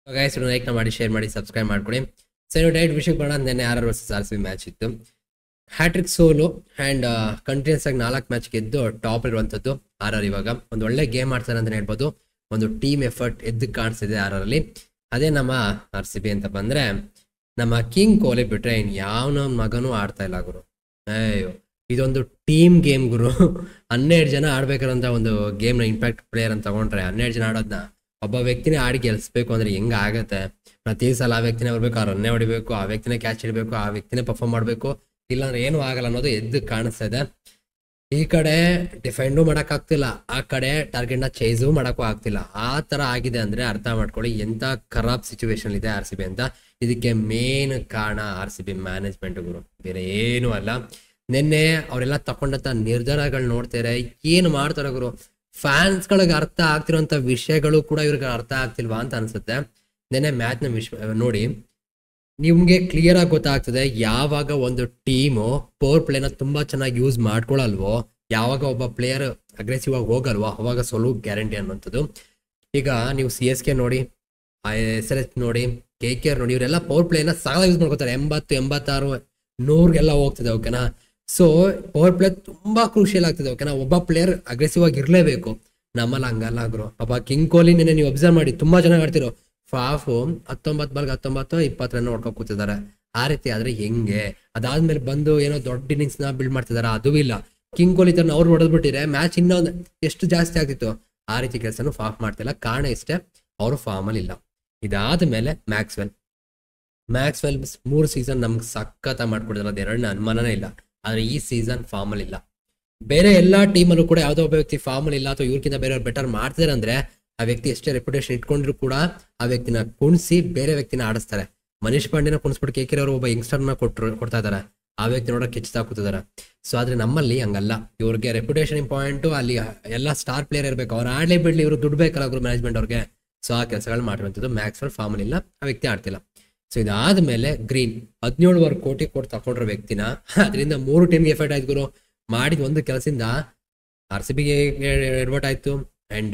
Guys like ಮಾಡಿ share ಮಾಡಿ subscribe ಮಾಡ್ಕೊಳ್ಳಿ. ಸರಿ, ಡೈರೆಕ್ಟ್ ವಿಷಯಕ್ಕೆ ಬರೋಣ. ನೆನ್ನೆ RR ವರ್ಸಸ್ RCB ಮ್ಯಾಚ್ ಇತ್ತು. ಹ್ಯಾಟ್ರಿಕ್ ಸೋಲು ಆ್ಯಂಡ್ ಕಂಟಿನ್ಯೂಸ್ ಆಗಿ 4 ಮ್ಯಾಚ್ ಗೆದ್ದು ಟಾಪ್ ಇರುವಂಥದ್ದು RR. ಇವಾಗ ಒಂದು ಒಳ್ಳೆ ಗೇಮ್ ಆಡ್ತಾರೆ ಅಂತ ಹೇಳ್ಬೋದು. ಒಂದು ಟೀಮ್ ಎಫರ್ಟ್ ಎದ್ದು ಕಾಣಿಸ್ತಿದೆ RR ಅಲ್ಲಿ. ಅದೇ ನಮ್ಮ RCB ಅಂತ ಬಂದರೆ ನಮ್ಮ ಕಿಂಗ್ ಕೊಹ್ಲಿ ಬಿಟ್ರೆ ಇನ್ನು ಯಾವನ ಮಗನೂ ಆಡ್ತಾ ಇಲ್ಲ ಗುರು. ಅಯ್ಯೋ, ಇದೊಂದು ಟೀಮ್ ಗೇಮ್ ಗುರು. 12 ಜನ ಆಡ್ಬೇಕಾರಂತ ಒಂದು ಗೇಮ್ನ ಇಂಪ್ಯಾಕ್ಟ್ ಪ್ಲೇಯರ್ ಅಂತ ತಗೊಂಡ್ರೆ 12 ಜನ ಆಡೋದನ್ನ ಒಬ್ಬ ವ್ಯಕ್ತಿನೇ ಆಡಿ ಗೆಲ್ಸ್ಬೇಕು ಅಂದ್ರೆ ಹೆಂಗ ಆಗತ್ತೆ? ಪ್ರತಿ ಸಲ ಆ ವ್ಯಕ್ತಿನೇ ಬರ್ಬೇಕು, ಆ ರನ್ನೇ ಹೊಡಿಬೇಕು, ಆ ವ್ಯಕ್ತಿನೇ ಕ್ಯಾಚ್ ಹಿಡಬೇಕು, ಆ ವ್ಯಕ್ತಿನೇ ಪರ್ಫಾರ್ಮ್ ಮಾಡಬೇಕು, ಇಲ್ಲಾಂದ್ರೆ ಏನು ಆಗಲ್ಲ ಅನ್ನೋದು ಎದ್ದು ಕಾಣಿಸ್ತಾ ಇದೆ. ಈ ಕಡೆ ಡಿಫೆಂಡು ಮಾಡೋಕ್ಕಾಗ್ತಿಲ್ಲ, ಆ ಕಡೆ ಟಾರ್ಗೆಟ್ನ ಚೇಸು ಮಾಡೋಕ್ಕೂ ಆಗ್ತಿಲ್ಲ. ಆ ಥರ ಆಗಿದೆ ಅಂದರೆ ಅರ್ಥ ಮಾಡ್ಕೊಳ್ಳಿ ಎಂಥ ಖರಾಬ್ ಸಿಚುವೇಶನ್ ಇದೆ RCB ಅಂತ. ಇದಕ್ಕೆ ಮೇನ್ ಕಾರಣ RCB ಮ್ಯಾನೇಜ್ಮೆಂಟ್ ಗುರು, ಬೇರೆ ಏನೂ ಅಲ್ಲ. ನಿನ್ನೆ ಅವರೆಲ್ಲ ತಗೊಂಡಂಥ ನಿರ್ಧಾರಗಳು ನೋಡ್ತಾರೆ, ಏನು ಮಾಡ್ತಾರೆ ಗುರು. ಫ್ಯಾನ್ಸ್ಗಳಿಗೆ ಅರ್ಥ ಆಗ್ತಿರೋಂಥ ವಿಷಯಗಳು ಕೂಡ ಇವ್ರಿಗೆ ಅರ್ಥ ಆಗ್ತಿಲ್ವಾ ಅಂತ ಅನ್ಸುತ್ತೆ. ನೆನ್ನೆ ಮ್ಯಾಚ್ನ ನೋಡಿ ನಿಮ್ಗೆ ಕ್ಲಿಯರ್ ಆಗಿ ಗೊತ್ತಾಗ್ತದೆ ಯಾವಾಗ ಒಂದು ಟೀಮು ಪವರ್ ಪ್ಲೇನ ತುಂಬಾ ಚೆನ್ನಾಗಿ ಯೂಸ್ ಮಾಡ್ಕೊಳಲ್ವೋ, ಯಾವಾಗ ಒಬ್ಬ ಪ್ಲೇಯರ್ ಅಗ್ರೆಸಿವ್ ಆಗಿ ಹೋಗಲ್ವೋ ಅವಾಗ ಸೋಲು ಗ್ಯಾರಂಟಿ ಅನ್ನುವಂಥದ್ದು. ಈಗ ನೀವು CSK ನೋಡಿ, SRH ನೋಡಿ, KKR ನೋಡಿ, ಇವರೆಲ್ಲ ಪವರ್ ಪ್ಲೇನ ಸಾಲ ಯೂಸ್ ಮಾಡ್ಕೋತಾರೆ. 80, 86, 100ಗೆಲ್ಲ ಹೋಗ್ತದೆ, ಓಕೆನಾ. ಸೊ ಪವರ್ ಪ್ಲೇ ತುಂಬಾ ಕ್ರೂಷಿಯಲ್ ಆಗ್ತದೆ, ಓಕೆನಾ. ಒಬ್ಬ ಪ್ಲೇಯರ್ ಅಗ್ರೆಸಿವ್ ಆಗಿ ಇರಲೇಬೇಕು. ನಮ್ಮಲ್ಲಿ ಹಂಗಲ್ಲ ಗುರು. ಪಾಪ ಕಿಂಗ್ ಕೊಹ್ಲಿ ನಿನ್ನೆ ನೀವು ಅಬ್ಸರ್ವ್ ಮಾಡಿ ತುಂಬಾ ಚೆನ್ನಾಗಿ ಆಡ್ತಿರೋ. ಫಾಫು 19 ಬಾಲ್ಗೆ 19, 20 ರನ್ ಹೊಡ್ಕೊಂಡು ಕೂತಿದ್ದಾರೆ. ಆ ರೀತಿ ಆದ್ರೆ ಹೆಂಗೆ? ಅದಾದ್ಮೇಲೆ ಬಂದು ಏನೋ ದೊಡ್ಡ ಇನ್ನಿಂಗ್ಸ್ ನ ಬಿಲ್ಡ್ ಮಾಡ್ತಿದಾರೆ, ಅದು ಇಲ್ಲ. ಕಿಂಗ್ ಕೊಹ್ಲಿ ತರ ಅವ್ರು ಹೊಡೆದ್ಬಿಟ್ಟಿದ್ರೆ ಮ್ಯಾಚ್ ಇನ್ನೊಂದು ಎಷ್ಟು ಜಾಸ್ತಿ ಆಗ್ತಿತ್ತು. ಆ ರೀತಿ ಕೆಲಸನೂ ಫಾಫ್ ಮಾಡ್ತಿಲ್ಲ. ಕಾರಣ ಇಷ್ಟೇ, ಅವರು ಫಾರ್ಮ್ ಅಲ್ಲಿ ಇಲ್ಲ. ಇದಾದ ಮೇಲೆ ಮ್ಯಾಕ್ಸ್ವೆಲ್ 3 ಸೀಸನ್ ನಮ್ಗೆ ಸಖತ ಮಾಡ್ಕೊಡಿದ್ರೆ ಅದು ಎರಡನೇ ಅನುಮಾನನೇ ಇಲ್ಲ. ಆದ್ರೆ ಈ ಸೀಸನ್ ಫಾರ್ಮ್ ಅಲ್ಲಿ ಇಲ್ಲ. ಬೇರೆ ಎಲ್ಲಾ ಟೀಮಲ್ಲೂ ಕೂಡ ಯಾವುದೋ ಒಬ್ಬ ವ್ಯಕ್ತಿ ಫಾರ್ಮ್ ಅಲ್ಲಿ ಇಲ್ಲ ಅಥವಾ ಇವ್ರಿಗಿಂತ ಬೇರೆಯವ್ರು ಬೆಟರ್ ಮಾಡ್ತಿದ್ದಾರೆ ಅಂದ್ರೆ ಆ ವ್ಯಕ್ತಿ ಎಷ್ಟೇ ರೆಪ್ಯುಟೇಷನ್ ಇಟ್ಕೊಂಡ್ರು ಕೂಡ ಆ ವ್ಯಕ್ತಿನ ಕುಣಿಸಿ ಬೇರೆ ವ್ಯಕ್ತಿನ ಆಡಿಸ್ತಾರೆ. ಮನೀಶ್ ಪಾಂಡೆನ ಕುಣಿಸ್ಬಿಟ್ಟು KKR ಅವರು ಒಬ್ಬ ಯಂಗ್ಸ್ಟರ್ನ ಕೊಡ್ತಾ ಇದಾರೆ. ಆ ವ್ಯಕ್ತಿ ನೋಡೋಕೆ ಕಿಚ್ಚತಾ ಕೂತಿದ್ದಾರೆ. ಸೊ ಆದ್ರೆ ನಮ್ಮಲ್ಲಿ ಹಂಗಲ್ಲ. ಇವ್ರಿಗೆ ರೆಪ್ಯುಟೇಷನ್ ಇಂಪಾರ್ಟೆಂಟು, ಅಲ್ಲಿ ಎಲ್ಲ ಸ್ಟಾರ್ ಪ್ಲೇಯರ್ ಇರ್ಬೇಕು. ಅವ್ರು ಆಡ್ಲೇ ಬಿಡ್ಲಿ, ಇವ್ರು ದುಡ್ಡು ಬೇಕಲ್ಲ ಅವರು ಮ್ಯಾನೇಜ್ಮೆಂಟ್ ಅವ್ರಿಗೆ. ಸೊ ಆ ಕೆಲಸಗಳು ಮಾಡಿರುವಂಥದ್ದು. ಮ್ಯಾಕ್ಸ್ವೆಲ್ ಫಾರ್ಮ್ ಅಲ್ಲಿ ಇಲ್ಲ, ಆ ವ್ಯಕ್ತಿ ಆಡ್ತಿಲ್ಲ. ಸೊ ಇದಾದ್ಮೇಲೆ ಗ್ರೀನ್ 17 ಕೋಟಿ ಕೊಟ್ಟು ತಗೊಂಡ್ರ ವ್ಯಕ್ತಿನ, ಅದರಿಂದ 3 ಟೀಮ್ಗೆ ಎಫೆಕ್ಟ್ ಆಯ್ತು ಗುರು. ಮಾಡಿದ ಒಂದು ಕೆಲಸದಿಂದ RCBಗೆ ಎಡ್ವರ್ಟ್ ಆಯ್ತು, ಅಂಡ್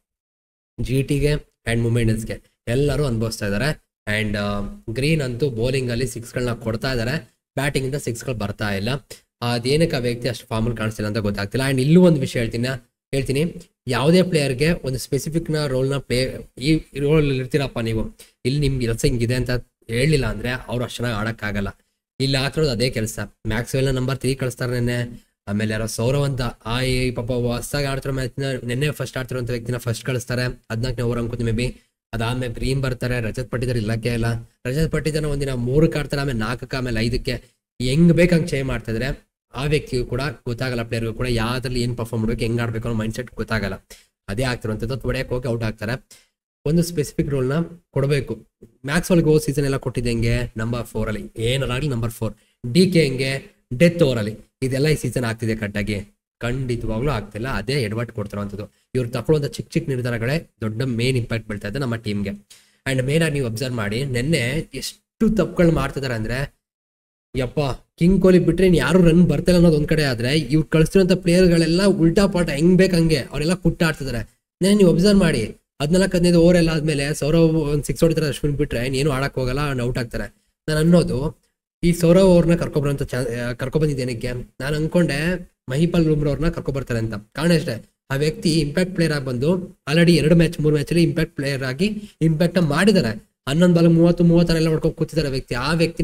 GTಗೆ ಅಂಡ್ ಮುಂಬೈ ಇಂಡಿಯನ್ಸ್ಗೆ ಎಲ್ಲರೂ ಅನುಭವಿಸ್ತಾ ಇದ್ದಾರೆ. ಅಂಡ್ ಗ್ರೀನ್ ಅಂತೂ ಬೌಲಿಂಗ್ ಅಲ್ಲಿ 6ಗಳನ್ನ ಕೊಡ್ತಾ ಇದ್ದಾರೆ, ಬ್ಯಾಟಿಂಗ್ ಇಂದ 6ಗಳು ಬರ್ತಾ ಇಲ್ಲ. ಅದೇನಕ್ಕೆ ಆ ವ್ಯಕ್ತಿ ಅಷ್ಟು ಫಾರ್ಮಲ್ ಕಾಣಿಸ್ತಿಲ್ಲ ಅಂತ ಗೊತ್ತಾಗ್ತಿಲ್ಲ. ಅಂಡ್ ಇಲ್ಲೂ ಒಂದು ವಿಷಯ ಹೇಳ್ತೀನಿ, ಯಾವುದೇ ಪ್ಲೇಯರ್ಗೆ ಒಂದು ಸ್ಪೆಸಿಫಿಕ್ ರೋಲ್ನ ಈ ರೋಲ್ ಇರ್ತೀರಪ್ಪ ನೀವು, ಇಲ್ಲಿ ನಿಮ್ಗೆ ಕೆಲಸ ಹಿಂಗಿದೆ ಅಂತ ಹೇಳಲಿಲ್ಲ ಅಂದ್ರೆ ಅವ್ರು ಅಷ್ಟು ಚೆನ್ನಾಗಿ ಆಡಕ್ಕಾಗಲ್ಲ. ಇಲ್ಲಿ ಆಗ್ತಿರೋದು ಅದೇ ಕೆಲಸ. ಮ್ಯಾಕ್ಸ್ವೆಲ್ನ ನಂಬರ್ 3 ಕಳಿಸ್ತಾರೆ ನೆನ್ನೆ. ಆಮೇಲೆ ಯಾರೋ ಸೌರವ್ ಅಂತ ಈ ಪಾಪ ಹೊಸದಾಗಿ ಆಡ್ತಿರೋ ಮ್ಯಾಚ್ನ ನೆನ್ನೆ ಫಸ್ಟ್ ಆಡ್ತಿರೋಂಥ ವ್ಯಕ್ತಿನ ಫಸ್ಟ್ ಕಳಿಸ್ತಾರೆ, 14ನೇ ಓವರ್ ಅನ್ಕೋತೀನಿ ಮೇ ಬಿ. ಅದಾದ್ಮೇಲೆ ಗ್ರೀನ್ ಬರ್ತಾರೆ, ರಜತ್ ಪಟ್ಟಿದಾರ್ ಇಲ್ಲಕ್ಕೆ ಇಲ್ಲ. ರಜತ್ ಪಟ್ಟಿದಾರ್ ಒಂದಿನ 3ಕ್ಕೆ ಆಡ್ತಾರೆ, ಆಮೇಲೆ 4ಕ್ಕೆ, ಆಮೇಲೆ 5ಕ್ಕೆ. ಹೆಂಗ್ ಬೇಕಂಗೆ ಚೇಂಜ್ ಮಾಡ್ತಾ ಇದ್ರೆ ಆ ವ್ಯಕ್ತಿಗೂ ಕೂಡ ಗೊತ್ತಾಗಲ್ಲ, ಪ್ಲೇಯರ್ಗೂ ಕೂಡ ಯಾವ್ದ್ರಲ್ಲಿ ಏನು ಪರ್ಫಾರ್ಮ್ ಮಾಡ್ಬೇಕು, ಹೆಂಗ್ ಆಡ್ಬೇಕು ಅನ್ನೋ ಮೈಂಡ್ ಸೆಟ್ ಗೊತ್ತಾಗಲ್ಲ. ಅದೇ ಆಗ್ತಿರೋಂಥದ್ದು. ಹೊಡೆಯಕ್ಕೆ ಹೋಗಿ ಔಟ್ ಆಗ್ತಾರೆ. ಒಂದು ಸ್ಪೆಸಿಫಿಕ್ ರೋಲ್ನ ಕೊಡಬೇಕು. ಮ್ಯಾಕ್ಸ್ವೆಲ್ಗೆ ಹೋದ ಸೀಸನ್ ಎಲ್ಲ ಕೊಟ್ಟಿದ್ದೆ ಹೆಂಗೆ, ನಂಬರ್ 4 ಅಲ್ಲಿ ಏನಾಗಲಿ, ನಂಬರ್ 4. DK ಹೆಂಗೆ ಡೆತ್ ಓವರ್ ಅಲ್ಲಿ. ಇದೆಲ್ಲ ಈ ಸೀಸನ್ ಆಗ್ತಿದೆ ಕಟ್ಟಾಗಿ? ಖಂಡಿತವಾಗ್ಲೂ ಆಗ್ತಿಲ್ಲ. ಅದೇ ಎಡ್ವರ್ಟ್ ಕೊಡ್ತಿರೋಂಥದ್ದು. ಇವ್ರು ತಗೊಳ್ಳೋಂಥ ಚಿಕ್ಕ ನಿರ್ಧಾರಗಳೇ ದೊಡ್ಡ ಮೇನ್ ಇಂಪ್ಯಾಕ್ಟ್ ಬೀಳ್ತಾ ಇದೆ ನಮ್ಮ ಟೀಮ್ಗೆ. ಅಂಡ್ ಮೇನ್ ಆಗಿ ನೀವು ಅಬ್ಸರ್ವ್ ಮಾಡಿ, ನೆನ್ನೆ ಎಷ್ಟು ತಪ್ಪುಗಳು ಮಾಡ್ತಿದ್ದಾರೆ ಅಂದ್ರೆ, ಯಪ್ಪ, ಕಿಂಗ್ ಕೊಹ್ಲಿ ಬಿಟ್ರೆ ಯಾರು ರನ್ ಬರ್ತಿಲ್ಲ ಅನ್ನೋದು ಒಂದ್ ಕಡೆ ಆದ್ರೆ, ಇವ್ರು ಕಳಿಸ್ತಿರೋಂಥ ಪ್ಲೇಯರ್ಗಳೆಲ್ಲ ಉಲ್ಟಾ ಪಾಟ ಹೆಂಗ್ ಬೇಕಂಗೆ ಅವರೆಲ್ಲ ಕುಟ್ಟಾಡ್ತಿದ್ದಾರೆ. ನೆನ್ನೆ ನೀವು ಅಬ್ಸರ್ವ್ ಮಾಡಿ, 14-15 ಓವರ್ ಎಲ್ಲ ಆದ್ಮೇಲೆ ಸೌರವ್ ಒಂದು 6 ಹೊಡಿತಾರೆ, ಅಶ್ವಿನ್ ಬಿಟ್ರೆ ಏನು ಆಡಕ್ ಹೋಗಲ್ಲ, ಔಟ್ ಆಗ್ತಾರೆ. ನಾನು ಅನ್ನೋದು ಈ ಸೌರವ್ ಅವ್ರನ್ನ ಕರ್ಕೊಬರೋಂಥ ಕರ್ಕೊಬಂದಿದ್ದೇನಕ್ಕೆ ನಾನು ಅನ್ಕೊಂಡೆ ಮಹಿಪಾಲ್ ಲೂಮ್ರಾ ಅವ್ರನ್ನ ಕರ್ಕೊಬರ್ತಾರೆ ಅಂತ. ಕಾರಣ ಅಷ್ಟೇ, ಆ ವ್ಯಕ್ತಿ ಇಂಪ್ಯಾಕ್ಟ್ ಪ್ಲೇಯರ್ ಆಗಿ ಬಂದು ಆಲ್ರೆಡಿ 2 ಮ್ಯಾಚ್ 3 ಮ್ಯಾಚಲ್ಲಿ ಇಂಪ್ಯಾಕ್ಟ್ ಪ್ಲೇಯರ್ ಆಗಿ ಇಂಪ್ಯಾಕ್ಟ್ ಮಾಡಿದ್ದಾರೆ. 11 ಬಾಲ್ 30 ಎಲ್ಲ ಹೊಡ್ಕೊಂಡು ಕೂತಿದ್ದಾರೆ ವ್ಯಕ್ತಿ. ಆ ವ್ಯಕ್ತಿನ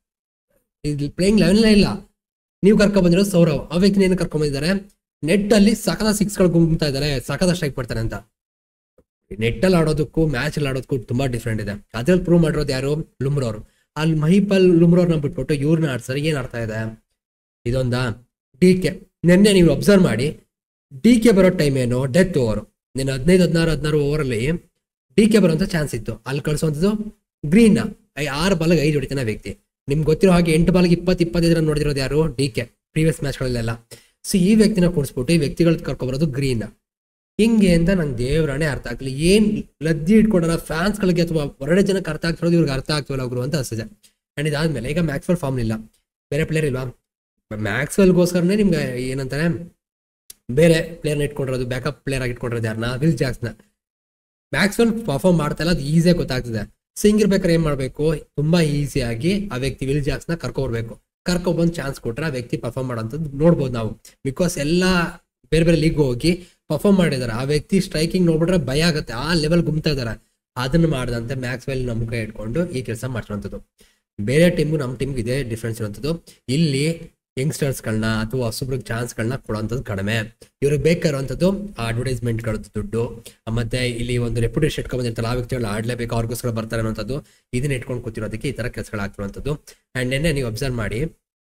ಪ್ಲೇಯಿಂಗ್ ಲೆವೆನ್ ಇಲ್ಲ, ನೀವು ಕರ್ಕೊಬಂದಿರೋ ಸೌರವ್. ಆ ವ್ಯಕ್ತಿನ ಏನು ಕರ್ಕೊಂಡ್ಬಂದಿದ್ದಾರೆ, ನೆಟ್ ಅಲ್ಲಿ ಸಕದ 6ಗಳು ಗುಮ್ತಾ ಇದ್ದಾರೆ, ಸಕದ ಸ್ಟ್ರೈಕ್ ಮಾಡ್ತಾರೆ ಅಂತ. ನೆಟ್ಟಲ್ಲಿ ಆಡೋದಕ್ಕೂ ಮ್ಯಾಚ್ ಅಲ್ಲಿ ಆಡೋದಕ್ಕೂ ತುಂಬಾ ಡಿಫ್ರೆಂಟ್ ಇದೆ. ಅದ್ರಲ್ಲಿ ಪ್ರೂವ್ ಮಾಡಿರೋದು ಯಾರು? ಲುಮ್ರಾ ಅವರು. ಅಲ್ಲಿ ಮಹಿಪಾಲ್ ಲುಮ್ರಾ ಅವ್ರನ್ನ ಬಿಟ್ಬಿಟ್ಟು ಇವ್ರನ್ನ ಆಡ್ತಾರೆ. ಏನ್ ಅರ್ಥ ಇದೆ ಇದೊಂದ? DK ನಿನ್ನೆ ನೀವು ಅಬ್ಸರ್ವ್ ಮಾಡಿ, DK ಬರೋ ಟೈಮ್ ಏನು, ಡೆತ್ ಓವರ್. ನಿನ್ನ 15-16 ಓವರ್ ಅಲ್ಲಿ DK ಬರೋಂಥ ಚಾನ್ಸ್ ಇತ್ತು. ಅಲ್ಲಿ ಕಳಿಸುವಂಥದ್ದು ಗ್ರೀನ್ 6 ಬಾಲ್ಗೆ 5 ಹೊಡಿತಾನೆ ವ್ಯಕ್ತಿ. ನಿಮ್ಗೆ ಗೊತ್ತಿರೋ ಹಾಗೆ 8 ಬಾಲ್ಗೆ 20-25 ರನ್ ನೋಡಿರೋದು ಯಾರು? DK previous ಮ್ಯಾಚ್ಗಳಲ್ಲೆಲ್ಲ. ಸೊ ಈ ವ್ಯಕ್ತಿನ ಕೂಡಿಸ್ಬಿಟ್ಟು ಈ ವ್ಯಕ್ತಿಗಳ ಕರ್ಕೊಬರೋದು ಗ್ರೀನ್. ಹಿಂಗೆ ಅಂತ ನಂಗೆ ದೇವರಾಣೆ ಅರ್ಥ ಆಗ್ತಿಲ್ಲ. ಏನ್ ಲದ್ದಿ ಇಟ್ಕೊಂಡಾರ ಫ್ಯಾನ್ಸ್ಗಳಿಗೆ ಅಥವಾ ಹೊರಗಡೆ ಜನಕ್ಕೆ ಅರ್ಥ ಆಗ್ತಿರೋದು, ಇವ್ರಿಗೆ ಅರ್ಥ ಆಗ್ತಿಲ್ಲ ಅವರು ಅಂತ ಅನ್ಸಿದೆ. ಅಂಡ್ ಇದಾದ್ಮೇಲೆ ಈಗ ಮ್ಯಾಕ್ಸ್ವೆಲ್ ಫಾರ್ಮ್ ಇಲ್ಲ, ಬೇರೆ ಪ್ಲೇಯರ್ ಇಲ್ವಾ? ಮ್ಯಾಕ್ಸ್ವೆಲ್ಗೋಸ್ಕರನೇ ನಿಮ್ಗೆ ಏನಂತಾರೆ ಬೇರೆ ಪ್ಲೇಯರ್ನ ಇಟ್ಕೊಂಡಿರೋದು, ಬ್ಯಾಕಪ್ ಪ್ಲೇಯರ್ ಆಗಿ ಇಟ್ಕೊಂಡಿರೋದು ಯಾರನ್ನ? ವಿಲ್ ಜಾಕ್ಸ್ನ. ಮ್ಯಾಕ್ಸ್ವೆಲ್ ಪರ್ಫಾರ್ಮ್ ಮಾಡ್ತಾ ಇಲ್ಲ, ಅದು ಈಸಿಯಾಗಿ ಗೊತ್ತಾಗ್ತದೆ. ಸೊ ಹಿಂಗಿರ್ಬೇಕಾದ್ರೆ ಏನ್ ಮಾಡ್ಬೇಕು, ತುಂಬಾ ಈಸಿಯಾಗಿ ಆ ವ್ಯಕ್ತಿ ವಿಲ್ ಜಾಕ್ಸ್ನ ಕರ್ಕೊಬರ್ಬೇಕು. ಕರ್ಕೊಬಂದು ಚಾನ್ಸ್ ಕೊಟ್ರೆ ಆ ವ್ಯಕ್ತಿ ಪರ್ಫಾರ್ಮ್ ಮಾಡೋಂಥದ್ದು ನೋಡ್ಬೋದು ನಾವು. ಬಿಕಾಸ್ ಎಲ್ಲ ಬೇರೆ ಬೇರೆ ಲೀಗ್ ಹೋಗಿ ಪರ್ಫಾರ್ಮ್ ಮಾಡಿದಾರೆ. ಆ ವ್ಯಕ್ತಿ ಸ್ಟ್ರೈಕಿಂಗ್ ನೋಡ್ಬಿಟ್ರೆ ಭಯ ಆಗುತ್ತೆ, ಆ ಲೆವೆಲ್ ಗುಮ್ತಾ ಇದಾರೆ. ಅದನ್ನ ಮಾಡದಂತೆ ಮ್ಯಾಕ್ಸ್ವೆಲ್ ನಮ್ಮ ಕೈ ಇಟ್ಕೊಂಡು ಈ ಕೆಲಸ ಮಾಡ್ತಿರೋಂಥದ್ದು. ಬೇರೆ ಟೀಮ್ಗೂ ನಮ್ಮ ಟೀಮ್ಗೆ ಇದೇ ಡಿಫ್ರೆನ್ಸ್ ಇರುವಂಥದ್ದು. ಇಲ್ಲಿ ಯಂಗ್ಸ್ಟರ್ಸ್ಗಳನ್ನ ಅಥವಾ ಹೊಸಬ್ರಿಗೆ ಚಾನ್ಸ್ಗಳನ್ನ ಕೊಡೋಂಥದ್ದು ಕಡಿಮೆ. ಇವ್ರಿಗೆ ಬೇಕಾಗಿರುವಂಥದ್ದು ಅಡ್ವರ್ಟೈಸ್ಮೆಂಟ್ಗಳ ದುಡ್ಡು, ಮತ್ತೆ ಇಲ್ಲಿ ಒಂದು ರೆಪ್ಯುಟೇಷನ್ ಇಟ್ಕೊಂಡ್ಬಂದಿರ್ತಾರೆ, ಆ ವ್ಯಕ್ತಿಗಳು ಆಡ್ಲೇಬೇಕು, ಅವ್ರಿಗೋಸ್ಕರ ಬರ್ತಾರೆ ಅನ್ನೋಂಥದ್ದು. ಇದನ್ನ ಇಟ್ಕೊಂಡು ಕೂತಿರೋದಕ್ಕೆ ಈ ತರ ಕೆಲಸಗಳಾಗ್ತಿರುವಂಥದ್ದು. ಅಂಡ್ ನೆನ್ನೆ ನೀವು ಅಬ್ಸರ್ವ್ ಮಾಡಿ,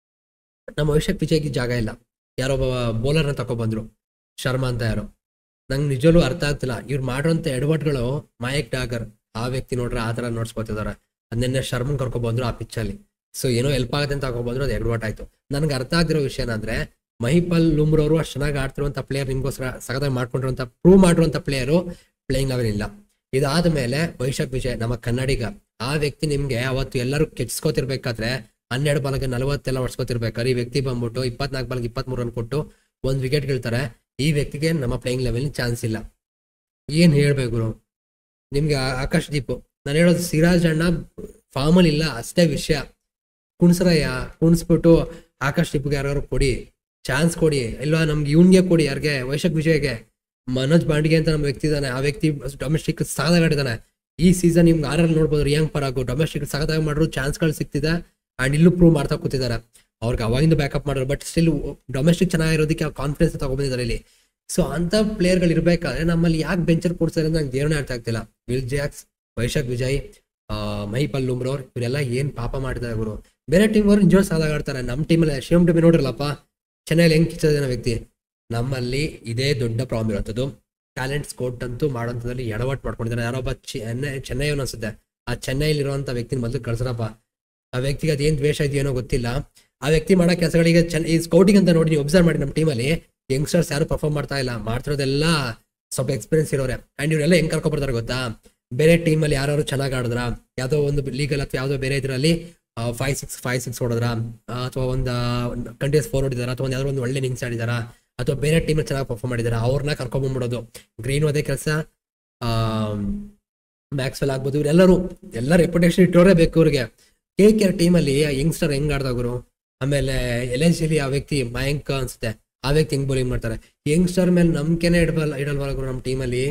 ನಮ್ಮ ಅಭಿಷೇಕ್ ವಿಜಯ್ಗೆ ಜಾಗ ಇಲ್ಲ. ಯಾರೊಬ್ಬ ಬೌಲರ್ನ ತಗೊಬಂದ್ರು, ಶರ್ಮಾ ಅಂತ ಯಾರು, ನಂಗೆ ನಿಜವೂ ಅರ್ಥ ಆಗ್ತಿಲ್ಲ. ಇವ್ರು ಮಾಡಿರೋಂಥ ಎಡವಟ್ಗಳು. ಮಯಕ್ ಡಾಗರ್ ಆ ವ್ಯಕ್ತಿ ನೋಡ್ರೆ ಆ ತರ ನೋಡ್ಸ್ಕೊತಿದಾರೆ. ಅದನ್ನೇ ಶರ್ಮನ್ ಕರ್ಕೊಬಂದ್ರು ಆ ಪಿಚ್ಚಲ್ಲಿ. ಸೊ ಏನೋ ಹೆಲ್ಪ್ ಆಗುತ್ತೆ ಅಂತ ತಗೊಬಂದ್ರು, ಅದು ಎಡವಟ್ ಆಯ್ತು. ನನ್ಗೆ ಅರ್ಥ ಆಗಿರೋ ವಿಷಯ ಏನಂದ್ರೆ, ಮಹಿಪಾಲ್ ಲೂಮ್ರಾ ಅವರು ಅಷ್ಟು ಚೆನ್ನಾಗಿ ಆಡ್ತಿರುವಂತ ಪ್ಲೇಯರ್, ನಿಮ್ಗೋಸ್ಕರ ಸಖತ್ತಾಗಿ ಮಾಡ್ಕೊಂಡಿರುವಂತ ಪ್ರೂವ್ ಮಾಡಿರುವಂತ ಪ್ಲೇಯರು ಪ್ಲೇಯಿಂಗ್ ಲೆವೆಲ್ ಇಲ್ಲ. ಇದಾದ್ಮೇಲೆ ವೈಶಾಖ್ ವಿಜಯ್ ನಮ್ಮ ಕನ್ನಡಿಗ, ಆ ವ್ಯಕ್ತಿ ನಿಮ್ಗೆ ಅವತ್ತು ಎಲ್ಲರೂ ಕೆಡ್ಸ್ಕೊತಿರ್ಬೇಕಾದ್ರೆ 12 ಬಾಲ್ಗೆ 40 ಹೊಡ್ಸ್ಕೊತಿರ್ಬೇಕಾದ್ರೆ ಈ ವ್ಯಕ್ತಿ ಬಂದ್ಬಿಟ್ಟು 24 ಬಾಲ್ಗೆ 23 ರನ್ ಕೊಟ್ಟು 1 ವಿಕೆಟ್ ಗೆಲ್ತಾರೆ. ಈ ವ್ಯಕ್ತಿಗೆ ನಮ್ಮ ಪ್ಲೇಯಿಂಗ್ ಲೆವೆಲ್ ಚಾನ್ಸ್ ಇಲ್ಲ. ಏನ್ ಹೇಳ್ಬೇಕು ನಿಮ್ಗೆ? ಆಕಾಶ್ ದೀಪ್, ನಾನು ಹೇಳೋದು ಸಿರಾಜ್ ಅಣ್ಣ ಫಾರ್ಮಲ್ ಇಲ್ಲ ಅಷ್ಟೇ ವಿಷಯ. ಕುಣ್ಸ್ರಯ್ಯ, ಕುಣ್ಸ್ಬಿಟ್ಟು ಆಕಾಶ್ ದೀಪ್ಗೆ ಯಾರು ಕೊಡಿ, ಚಾನ್ಸ್ ಕೊಡಿ. ಇಲ್ವಾ ನಮ್ಗೆ ಇವ್ನ್ಗೆ ಕೊಡಿ, ಯಾರಿಗೆ? ವೈಶಾಖ್ ವಿಜಯ್ಗೆ. ಮನೋಜ್ ಬಾಂಡಿಗೆ ಅಂತ ನಮ್ಮ ವ್ಯಕ್ತಿ ಇದ್ದಾನೆ, ಆ ವ್ಯಕ್ತಿ ಡೊಮೆಸ್ಟಿಕ್ ಸಾಧಾಗಿದ್ದಾನೆ. ಈ ಸೀಸನ್ ನಿಮ್ಗೆ ಆರಲ್ಲಿ ನೋಡ್ಬೋದು, ರಿಯಾಂಗ್ ಪರಾಗು ಡೊಮೆಸ್ಟಿಕ್ ಸಾಧಾಗಿ ಮಾಡಿದ್ರು, ಚಾನ್ಸ್ಗಳು ಸಿಗ್ತಿದೆ. ಅಂಡ್ ಇಲ್ಲೂ ಪ್ರೂವ್ ಮಾಡ್ತಾ ಕೂತಿದ್ದಾರೆ. ಅವ್ರಿಗೆ ಅವಾಗಿಂದ ಬ್ಯಾಕಪ್ ಮಾಡೋರು, ಬಟ್ ಸ್ಟಿಲ್ ಡೊಮೆಸ್ಟಿಕ್ ಚೆನ್ನಾಗಿರೋದಕ್ಕೆ ಕಾನ್ಫಿಡೆನ್ಸ್ ತಗೊಂಡಿದ್ದಾರೆ ಇಲ್ಲಿ. ಸೊ ಅಂತ ಪ್ಲೇಯರ್ಗಳು ಇರ್ಬೇಕಾದ್ರೆ ನಮ್ಮಲ್ಲಿ ಯಾಕೆ ಬೆಂಚರ್ ಕೊಡ್ತಾರೆ ಅಂತ ನಂಗೆ ದೇವನೇ ಅರ್ಥ ಆಗ್ತಿಲ್ಲ. ವಿಲ್ ಜಾಕ್ಸ್, ವೈಶಾಖ್ ವಿಜಯ್, ಮಹಿಪಾಲ್ ಲೂಮ್ರಾ ಇವರೆಲ್ಲ ಏನ್ ಪಾಪ ಮಾಡಿದ್ದಾರೆ ಗುರು. ಬೇರೆ ಟೀಮ್ ಅವರು ನಿಜವಾಗ್ ಸಾಲಾಗಿ ಆಡ್ತಾರೆ. ನಮ್ಮ ಟೀಮಲ್ಲಿ ಶಿವಮ್ ಡುಬೆ ನೋಡಿರಲ್ಲಪ್ಪ, ಚೆನ್ನೈಲಿ ಹೆಂಗ್ ಕಿಚ್ಚೋದೇನೋ ವ್ಯಕ್ತಿ. ನಮ್ಮಲ್ಲಿ ಇದೇ ದೊಡ್ಡ ಪ್ರಾಬ್ಲಮ್ ಇರುವಂಥದ್ದು. ಟ್ಯಾಲೆಂಟ್ ಸ್ಕೋಟ್ ಅಂತೂ ಮಾಡೋಂಥದ್ದಲ್ಲಿ ಎಡವಟ್ ಮಾಡ್ಕೊಂಡಿದ್ದಾರೆ. ಯಾರೊಬ್ಬ ಚೆನ್ನೈ ಅನ್ಸುತ್ತೆ, ಆ ಚೆನ್ನೈಲಿರುವಂತ ವ್ಯಕ್ತಿನ ಮೊದಲು ಕಳ್ಸರಪ್ಪ. ಆ ವ್ಯಕ್ತಿಗೆ ಅದೇನ್ ದ್ವೇಷ ಇದೆಯೇನೋ ಗೊತ್ತಿಲ್ಲ. ಆ ವ್ಯಕ್ತಿ ಮಾಡೋ ಕೆಲಸಗಳಿಗೆ ಈ ಸ್ಕೌಟಿಂಗ್ ಅಂತ ನೋಡಿ ನೀವು ಅಬ್ಸರ್ವ್ ಮಾಡಿ, ನಮ್ಮ ಟೀಮಲ್ಲಿ ಯಂಗ್ಸ್ಟರ್ಸ್ ಯಾರು ಪರ್ಫಾರ್ಮ್ ಮಾಡ್ತಾ ಇಲ್ಲ, ಮಾಡ್ತಿರೋದೆಲ್ಲ ಸ್ವಲ್ಪ ಎಕ್ಸ್ಪೀರಿಯನ್ಸ್ ಇರೋರೆ. ಅಂಡ್ ಇವರೆಲ್ಲ ಹೆಂಗ್ ಕರ್ಕೊಬರ್ತಾರೆ ಗೊತ್ತಾ? ಬೇರೆ ಟೀಮಲ್ಲಿ ಯಾರು ಚೆನ್ನಾಗಿ ಆಡಿದ್ರ, ಯಾವ್ದೋ ಒಂದು ಲೀಗಲ್ ಅಥವಾ ಯಾವ್ದೋ ಬೇರೆ ಇದರಲ್ಲಿ 5-6 ಹೊಡೆದ್ರ, ಅಥವಾ ಒಂದು ಕಂಟಿನ್ಯೂಸ್ 4 ಹೊಡಿದಾರ, ಅಥವಾ ಯಾವ್ದೋ ಒಂದು ಒಳ್ಳೆ ಇನ್ನಿಂಗ್ಸ್ ಆಡಿದಾರ, ಅಥವಾ ಬೇರೆ ಟೀಮಲ್ಲಿ ಚೆನ್ನಾಗಿ ಪರ್ಫಾರ್ಮ್ ಮಾಡಿದಾರ, ಅವ್ರನ್ನ ಕರ್ಕೊಂಡ್ಬಿಡೋದು. ಗ್ರೀನ್ ಅದೇ ಕೆಲಸ, ಮ್ಯಾಕ್ಸ್ವೆಲ್ ಆಗ್ಬೋದು, ಇವರೆಲ್ಲರೂ ಎಲ್ಲ ರೆಪ್ಯುಟೇಷನ್ ಇಟ್ಟೋರೇ ಬೇಕು ಇವ್ರಿಗೆ. KKR ಟೀಮಲ್ಲಿ ಯಂಗ್ಸ್ಟರ್ ಹೆಂಗ್ ಆಡ್ದಾಗುರು. ಆಮೇಲೆ LNCಲಿ ಆ ವ್ಯಕ್ತಿ ಮಯಾಂಕ್ ಅನ್ಸುತ್ತೆ, ಆ ವ್ಯಕ್ತಿ ಹೆಂಗ್ ಬೌಲಿಂಗ್ ಮಾಡ್ತಾರೆ. ಯಂಗ್ಸ್ಟರ್ ಮೇಲೆ ನಂಬಿಕೆನೇ ಇಡಲ್ವಲ್ಲ ಗುರು ನಮ್ಮ ಟೀಮಲ್ಲಿ.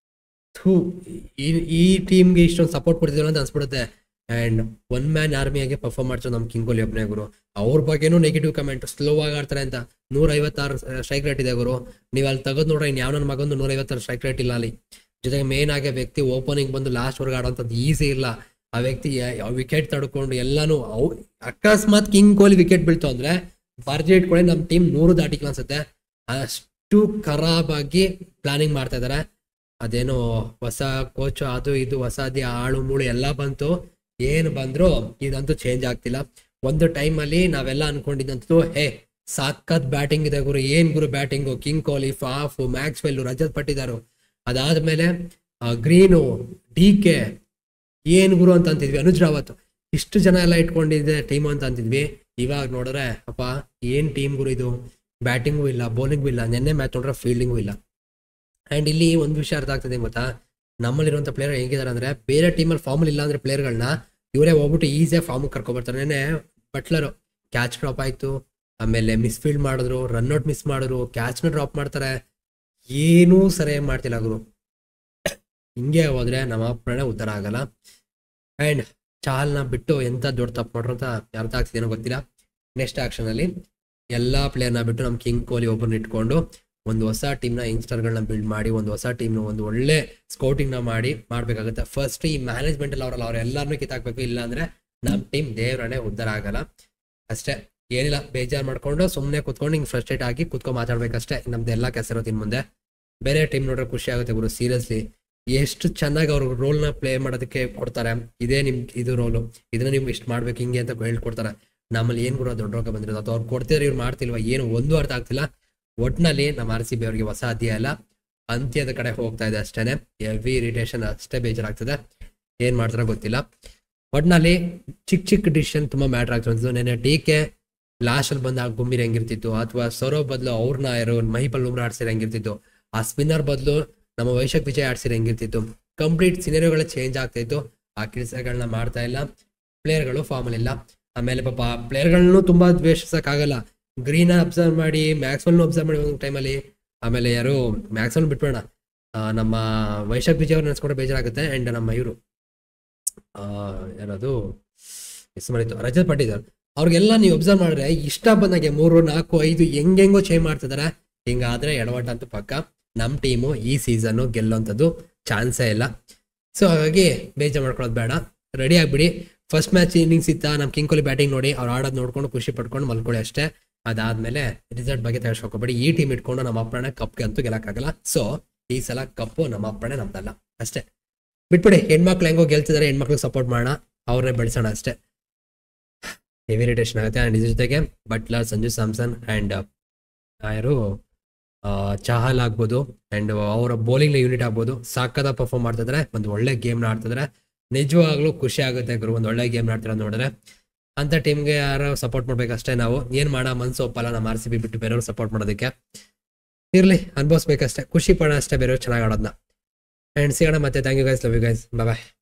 ಈ ಟೀಮ್ಗೆ ಇಷ್ಟೊಂದು ಸಪೋರ್ಟ್ ಕೊಡ್ತಿದ್ರು ಅಂತ ಅನ್ಸ್ಬಿಡುತ್ತೆ. ಅಂಡ್ 1 ಮ್ಯಾನ್ ಆರ್ಮಿಯಾಗೆ ಪರ್ಫಾರ್ಮ್ ಮಾಡ್ತಾರೆ ನಮ್ಮ ಕಿಂಗ್ ಕೊಹ್ಲಿ ಒಬ್ಬನೇ ಗುರು. ಅವ್ರ ಬಗ್ಗೆನೂ ನೆಗೆಟಿವ್ ಕಮೆಂಟ್, ಸ್ಲೋ ಆಗಿ ಆಡ್ತಾರೆ ಅಂತ. 156 ಸ್ಟ್ರೈಕ್ ರೇಟ್ ಇದೆ ಗುರು. ನೀವು ಅಲ್ಲಿ ತೆಗೆದು ನೋಡ್ರಿ, ಇನ್ ಯಾವ ನನ್ನ ಮಗಂದು 156 ಸ್ಟ್ರೈಕ್ ರೇಟ್ ಇಲ್ಲ ಅಲ್ಲಿ. ಜೊತೆಗೆ ಮೇನ್ ಆಗಿ ವ್ಯಕ್ತಿ ಓಪನಿಂಗ್ ಬಂದು ಲಾಸ್ಟ್ ವರ್ಗ ಆಡೋಂಥದ್ದು ಈಸಿ ಇಲ್ಲ. ಆ ವ್ಯಕ್ತಿ ವಿಕೆಟ್ ತಡ್ಕೊಂಡು ಎಲ್ಲಾನು, ಅಕಸ್ಮಾತ್ ಕಿಂಗ್ ಕೊಹ್ಲಿ ವಿಕೆಟ್ ಬೀಳ್ತು ಅಂದ್ರೆ ಬರ್ಜಿ ಇಟ್ಕೊಳ್ಳಿ ನಮ್ಮ ಟೀಮ್ 100 ದಾಟಿಕ್ಲ ಅನ್ಸುತ್ತೆ. ಅಷ್ಟು ಖರಾಬ್ ಆಗಿ ಪ್ಲಾನಿಂಗ್ ಮಾಡ್ತಾ ಇದಾರೆ. ಅದೇನೋ ಹೊಸ ಕೋಚ್ ಅದು ಇದು ಹೊಸದಿ ಆಳು ಮೂಳು ಎಲ್ಲ ಬಂತು, ಏನ್ ಬಂದ್ರು ಇದಂತೂ ಚೇಂಜ್ ಆಗ್ತಿಲ್ಲ. ಒಂದು ಟೈಮ್ ಅಲ್ಲಿ ನಾವೆಲ್ಲ ಅನ್ಕೊಂಡಿದ್ದಂತೂ ಸಾಕತ್ ಬ್ಯಾಟಿಂಗ್ ಇದೆ ಗುರು, ಏನ್ ಗುರು batting, king Kohli, Faf, Maxwell, Rajat Patidar, ಅದಾದ್ಮೇಲೆ ಗ್ರೀನು, DK, ಏನ್ ಗುರು ಅಂತ ಅಂತಿದ್ವಿ, ಅನುಜ್ ರಾವತ್, ಇಷ್ಟು ಜನ ಎಲ್ಲ ಇಟ್ಕೊಂಡಿದ್ದೆ ಟೀಮ್ ಅಂತ ಅಂತಿದ್ವಿ. ಇವಾಗ ನೋಡ್ರೆ ಅಪ್ಪ ಏನ್ ಟೀಮ್ ಗುರು ಇದು, ಬ್ಯಾಟಿಂಗು ಇಲ್ಲ, ಬೌಲಿಂಗು ಇಲ್ಲ, ನೆನ್ನೆ ಮ್ಯಾಚ್ ನೋಡ್ರೆ ಫೀಲ್ಡಿಂಗು ಇಲ್ಲ. ಅಂಡ್ ಇಲ್ಲಿ ಒಂದು ವಿಷಯ ಅರ್ಥ ಆಗ್ತದೆ ಗೊತ್ತಾ, ನಮ್ಮಲ್ಲಿರುವಂಥ ಪ್ಲೇಯರ್ ಹೆಂಗಿದಾರೆ ಅಂದ್ರೆ, ಬೇರೆ ಟೀಮಲ್ಲಿ ಫಾರ್ಮಲ್ ಇಲ್ಲ ಅಂದ್ರೆ ಪ್ಲೇಯರ್ಗಳನ್ನ ಇವರೇ ಹೋಗ್ಬಿಟ್ಟು ಈಸಿಯಾಗಿ ಫಾರ್ಮ್ ಕರ್ಕೊಬರ್ತಾರೆ. ನೆನ್ನೆ ಬಟ್ಲರ್ ಕ್ಯಾಚ್ ಡ್ರಾಪ್ ಆಯ್ತು, ಆಮೇಲೆ ಮಿಸ್ ಫೀಲ್ಡ್ ಮಾಡಿದ್ರು, ರನ್ಔಟ್ ಮಿಸ್ ಮಾಡಿದ್ರು, ಕ್ಯಾಚ್ನ ಡ್ರಾಪ್ ಮಾಡ್ತಾರೆ, ಏನೂ ಸರಿಯಾಗಿ ಮಾಡ್ತಿಲ್ಲ ಗುರು. ಹಿಂಗೆ ಹೋದ್ರೆ ನಮ್ಮ ಪ್ರಾಣ ಉದ್ಧಾರ ಆಗಲ್ಲ. ಅಂಡ್ ಚಾಲ್ನ ಬಿಟ್ಟು ಎಂತ ದೊಡ್ಡ ತಪ್ಪು ಮಾಡ್ರು ಅಂತ ಅರ್ಥ ಆಗ್ತಿದೇನೋ ಗೊತ್ತಿಲ್ಲ. ನೆಕ್ಸ್ಟ್ ಆಕ್ಷನ್ ಅಲ್ಲಿ ಎಲ್ಲಾ ಪ್ಲೇಯರ್ನ ಬಿಟ್ಟು ನಮ್ಮ ಕಿಂಗ್ ಕೊಹ್ಲಿ ಒಬ್ಬರನ್ನ ಇಟ್ಕೊಂಡು ಒಂದು ಹೊಸ ಟೀಮ್ನ ಯಂಗ್ಸ್ಟರ್ಗಳನ್ನ ಬಿಲ್ಡ್ ಮಾಡಿ, ಒಂದು ಹೊಸ ಟೀಮ್ನ ಒಂದು ಒಳ್ಳೆ ಸ್ಕೌಟಿಂಗ್ನ ಮಾಡ್ಬೇಕಾಗುತ್ತೆ. ಫಸ್ಟ್ ಈ ಮ್ಯಾನೇಜ್ಮೆಂಟ್ ಅಲ್ಲಿ ಅವರೆಲ್ಲರನ್ನೂ ಕಿತ್ತಾಕ್ಬೇಕು, ಇಲ್ಲ ಅಂದ್ರೆ ನಮ್ಮ ಟೀಮ್ ದೇವ್ರನೇ ಉದ್ಧಾರ ಆಗಲ್ಲ. ಅಷ್ಟೇ, ಏನಿಲ್ಲ, ಬೇಜಾರು ಮಾಡ್ಕೊಂಡು ಸುಮ್ಮನೆ ಕುತ್ಕೊಂಡು ಹಿಂಗೆ ಫ್ರಸ್ಟ್ರೇಟ್ ಆಗಿ ಕುತ್ಕೊಂಡು ಮಾತಾಡ್ಬೇಕಷ್ಟೇ. ನಮ್ದು ಎಲ್ಲ ಕೆಲಸ ಇರೋದು ಇನ್ನು ಮುಂದೆ. ಬೇರೆ ಟೀಮ್ ನೋಡ್ರೆ ಖುಷಿ ಆಗುತ್ತೆ ಗುರು, ಸೀರಿಯಸ್ಲಿ. ಎಷ್ಟು ಚೆನ್ನಾಗಿ ಅವ್ರ ರೋಲ್ನ ಪ್ಲೇ ಮಾಡೋದಕ್ಕೆ ಕೊಡ್ತಾರೆ. ಇದೇ ಇದು ರೋಲು, ಇದನ್ನ ನೀವು ಇಷ್ಟು ಮಾಡ್ಬೇಕು ಹಿಂಗೆ ಅಂತ ಹೇಳ್ಕೊಡ್ತಾರೆ. ನಮ್ಮಲ್ಲಿ ಏನ್ ಗುರು ದೊಡ್ಡ ರೋಗ ಬಂದಿರೋದು, ಅದು ಅವ್ರು ಕೊಡ್ತಿದ್ರೆ ಇವ್ರು ಮಾಡ್ತಿಲ್ವಾ, ಏನು ಒಂದು ಅರ್ಥ ಆಗ್ತಿಲ್ಲ. ಒಟ್ನಲ್ಲಿ ನಮ್ಮ RCB ಅವ್ರಿಗೆ ಹೊಸ ಅಧ್ಯಾಯ ಅಲ್ಲ, ಅಂತ್ಯದ ಕಡೆ ಹೋಗ್ತಾ ಇದೆ ಅಷ್ಟೇನೆ. ಹೆವಿ ಇರಿಟೇಷನ್, ಅಷ್ಟೇ ಬೇಜಾರಾಗ್ತದೆ. ಏನ್ ಮಾಡ್ತಾರೋ ಗೊತ್ತಿಲ್ಲ. ಒಟ್ನಲ್ಲಿ ಚಿಕ್ಕ ಡಿಸಿಷನ್ ತುಂಬಾ ಮ್ಯಾಟರ್ ಆಗ್ತದೆ. ನೆನ್ನೆ DK ಲಾಸ್ಟ್ ಅಲ್ಲಿ ಬಂದಾಗ ಗುಂಬೀರ್ ಹೆಂಗಿರ್ತಿತ್ತು, ಅಥವಾ ಸೌರವ್ ಬದಲು ಅವ್ರನ್ನ ಮಹಿಪಾಲ್ ಲೂಮ್ರಾ ಆಡ್ಸಿದ್ರೆ ಹೆಂಗಿರ್ತಿತ್ತು, ಆ ಸ್ಪಿನ್ನರ್ ಬದಲು ನಮ್ಮ ವೈಶಾಖ್ ವಿಜಯ್ ಆಡ್ಸಿದ್ರೆ ಹೆಂಗಿರ್ತಿತ್ತು. ಕಂಪ್ಲೀಟ್ ಸಿನೆರಿಯೋಗಳೇ ಚೇಂಜ್ ಆಗ್ತಾಯಿತ್ತು. ಆ ಕೆಲಸಗಳನ್ನ ಮಾಡ್ತಾ ಇಲ್ಲ, ಪ್ಲೇಯರ್ಗಳು ಫಾರ್ಮಲ್ಲಿಲ್ಲ. ಆಮೇಲೆ ಪಾಪ ಪ್ಲೇಯರ್ಗಳನ್ನೂ ತುಂಬ ದ್ವೇಷಿಸೋಕ್ಕಾಗಲ್ಲ. ಗ್ರೀನ ಅಬ್ಸರ್ವ್ ಮಾಡಿ, ಮ್ಯಾಕ್ಸ್ವೆಲ್ನು ಅಬ್ಸರ್ವ್ ಮಾಡಿ ಒಂದು ಟೈಮಲ್ಲಿ. ಆಮೇಲೆ ಯಾರು ಮ್ಯಾಕ್ಸ್ವೆಲ್ ಬಿಟ್ಬೇಡ, ನಮ್ಮ ವೈಶಾಖ್ ವಿಜಯ್ ಅವ್ರು ನೆನೆಸ್ಕೊಂಡ್ರೆ ಬೇಜಾರಾಗುತ್ತೆ. ಆ್ಯಂಡ್ ನಮ್ಮ ಇವರು ಯಾರದು ಹೆಸರು ಮಾಡಿತ್ತು, ರಜತ್ ಪಾಟೀದಾರ್, ಅವ್ರಿಗೆಲ್ಲ ನೀವು ಅಬ್ಸರ್ವ್ ಮಾಡಿದ್ರೆ ಇಷ್ಟ ಬಂದಾಗೆ 3, 4, 5 ಹೆಂಗೆಂಗೋ ಚೇಂಜ್ ಮಾಡ್ತಿದ್ದಾರೆ. ಹಿಂಗಾದ್ರೆ ಎಡವಟ ಅಂತೂ ಪಕ್ಕ. ನಮ್ಮ ಟೀಮು ಈ ಸೀಸನ್ನು ಗೆಲ್ಲೋಂಥದ್ದು ಚಾನ್ಸೇ ಇಲ್ಲ. ಸೊ ಹಾಗಾಗಿ ಬೇಜಾರು ಮಾಡ್ಕೊಳ್ಳೋದು ಬೇಡ, ರೆಡಿ ಆಗಿಬಿಡಿ. ಫಸ್ಟ್ ಮ್ಯಾಚ್ ಇನ್ನಿಂಗ್ಸ್ ಇತ್ತ, ನಮ್ಮ ಕಿಂಗ್ ಕೊಹ್ಲಿ ಬ್ಯಾಟಿಂಗ್ ನೋಡಿ ಅವ್ರು ಆಡೋದು ನೋಡ್ಕೊಂಡು ಖುಷಿ ಪಡ್ಕೊಂಡು ಮಲ್ಕೊಳ್ಳಿ ಅಷ್ಟೇ. ಅದಾದ್ಮೇಲೆ ರಿಸಲ್ಟ್ ಬಗ್ಗೆ ತಗೊಳ್ಸ್ಕೊಬೇಡಿ. ಈ ಟೀಮ್ ಇಟ್ಕೊಂಡು ನಮ್ಮ ಅಪ್ಪಣೆ ಕಪ್ಗೆ ಅಂತೂ ಗೆಲ್ಲಕ್ಕಾಗಲ್ಲ. ಸೊ ಈ ಸಲ ಕಪ್ಪು ನಮ್ಮ ಅಪ್ಪಣೆ ನಮ್ದಲ್ಲ ಅಷ್ಟೇ. ಬಿಟ್ಬಿಡಿ, ಹೆಣ್ಮಕ್ಳು ಹೆಂಗೋ ಗೆಲ್ತಿದ್ದಾರೆ, ಹೆಣ್ಮಕ್ಳಿಗೆ ಸಪೋರ್ಟ್ ಮಾಡೋಣ, ಅವ್ರನ್ನೇ ಬೆಳೆಸೋಣ ಅಷ್ಟೇ. ಹೆವಿ ಇರಿಟೇಷನ್ ಆಗುತ್ತೆ. ಆ್ಯಂಡ್ ಇದ್ರ ಜೊತೆಗೆ ಬಟ್ಲರ್, ಸಂಜು ಸ್ಯಾಮ್ಸನ್ ಆ್ಯಂಡ್ ಯಾರು ಚಹಲ್ ಆಗ್ಬೋದು, ಆ್ಯಂಡ್ ಅವರ ಬೌಲಿಂಗ್ ಯೂನಿಟ್ ಆಗ್ಬೋದು, ಸಾಕದ ಪರ್ಫಾರ್ಮ್ ಮಾಡ್ತಿದ್ರೆ, ಒಂದು ಒಳ್ಳೆ ಗೇಮ್ನ ಆಡ್ತಿದ್ರೆ. ನಿಜವಾಗ್ಲೂ ಖುಷಿ ಆಗುತ್ತೆ ಗುರು, ಒಂದು ಒಳ್ಳೆ ಗೇಮ್ ಆಡ್ತಿರೋದು ನೋಡಿದ್ರೆ. ಅಂಥ ಟೀಮ್ಗೆ ಯಾರು ಸಪೋರ್ಟ್ ಮಾಡ್ಬೇಕಷ್ಟೇ. ನಾವು ಏನು ಮಾಡೋ ಮನ್ಸು ಒಪ್ಪಲ್ಲ ನಮ್ಮ RCB ಬಿಟ್ಟು ಬೇರೆಯವ್ರು ಸಪೋರ್ಟ್ ಮಾಡೋದಕ್ಕೆ. ಇರಲಿ, ಅನ್ಭವಿಸ್ಬೇಕಷ್ಟೇ, ಖುಷಿ ಪಡೋ ಅಷ್ಟೇ ಬೇರೆಯವ್ರು ಚೆನ್ನಾಗಿ ಆಡೋದನ್ನ. ಆ್ಯಂಡ್ ಸಿಗೋಣ ಮತ್ತೆ. Thank you guys, love you guys, bye.